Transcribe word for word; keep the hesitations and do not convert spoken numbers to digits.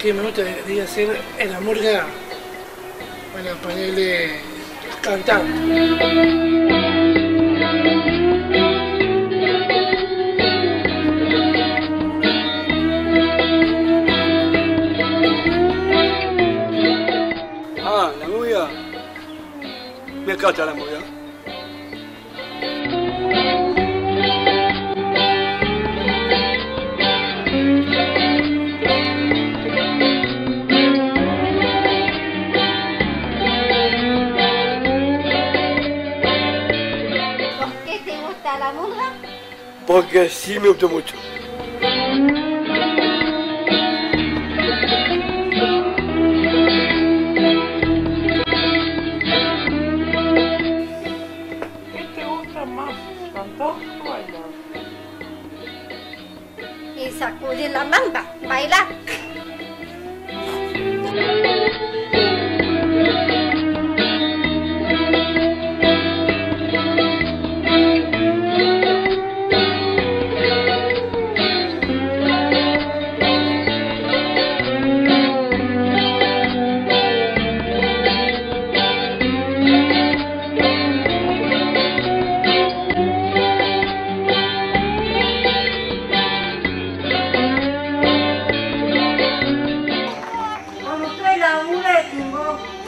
que me gustaría hacer en la murga, bueno, ponerle cantar. Ah, la murga. Me encanta la murga. ¿La murga? Porque sí me gustó mucho. ¿Qué te gusta más, cantar o bailar? Y sacudir la manga, bailar. Cuando estoy en la mula de Timbó.